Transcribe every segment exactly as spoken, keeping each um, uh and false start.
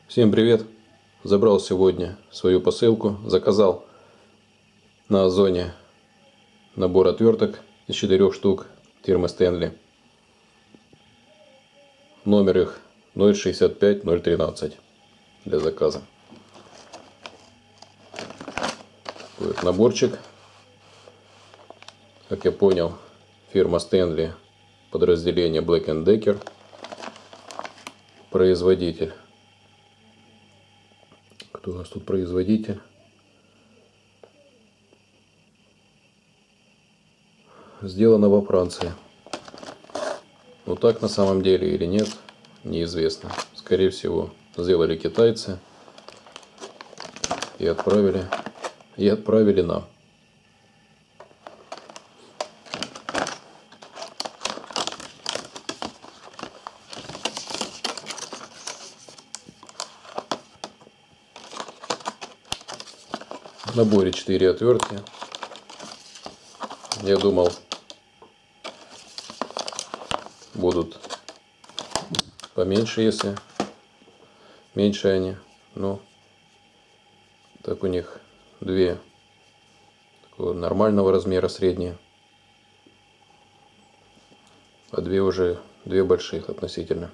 Всем привет! Забрал сегодня свою посылку. Заказал на Озоне набор отверток из четырех штук фирмы Стэнли. Номер их ноль шестьдесят пять ноль тринадцать для заказа. Вот наборчик. Как я понял, фирма Стэнли, подразделение Black энд Decker, производитель. Кто у нас тут производитель? Сделано во Франции. Но так на самом деле или нет, неизвестно. Скорее всего, сделали китайцы и отправили, и отправили нам. В наборе четыре отвертки. Я думал, будут поменьше, если меньше они. Но так у них две такого нормального размера, средние, а две уже две больших относительно.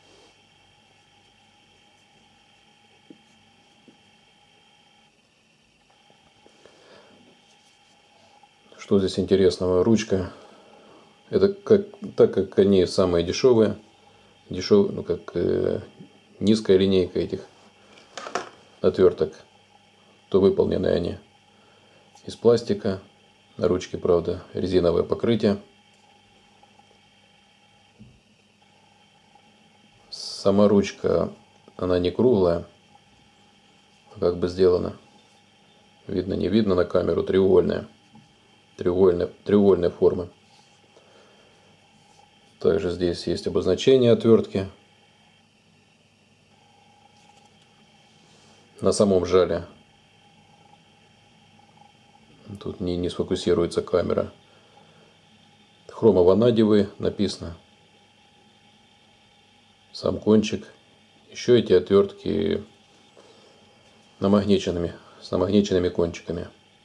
Что здесь интересного? Ручка. Это как, так как они самые дешевые, дешевые, ну как э, низкая линейка этих отверток, то выполнены они из пластика. На ручке, правда, резиновое покрытие. Сама ручка, она не круглая, а как бы сделана. Видно, не видно на камеру, треугольная. Треугольной, треугольной формы. Также здесь есть обозначение отвертки. На самом жале тут не, не сфокусируется камера. Хромованадевый написано. Сам кончик. Еще эти отвертки намагниченными, с намагниченными кончиками.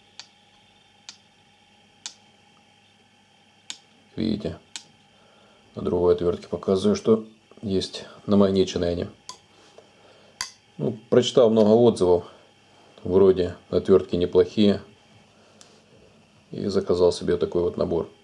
Видите, на другой отвертке показываю, что есть намагниченные они. Ну, прочитал много отзывов, вроде отвертки неплохие, и заказал себе такой вот набор.